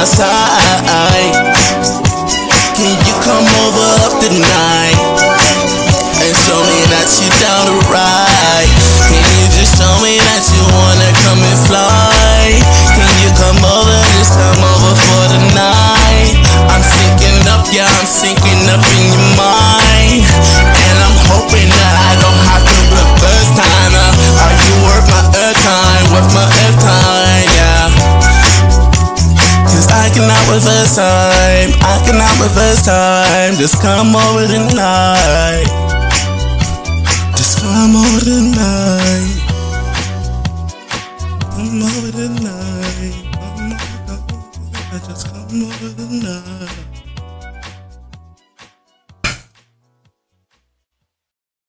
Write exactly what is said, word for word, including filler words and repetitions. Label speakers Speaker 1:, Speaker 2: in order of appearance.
Speaker 1: my side. Can you come over up tonight and show me that you're down to ride? Can you just show me that you wanna come and fly? Can you come over, just come over for the night? I'm sinking up, yeah, I'm sinking up in your mind, and I'm hoping that I don't have to reverse time. uh, Are you worth my airtime, worth my airtime, yeah? Cause I cannot reverse time, I cannot reverse time. Just come over tonight, just come over tonight, come over tonight, come over, just come over tonight.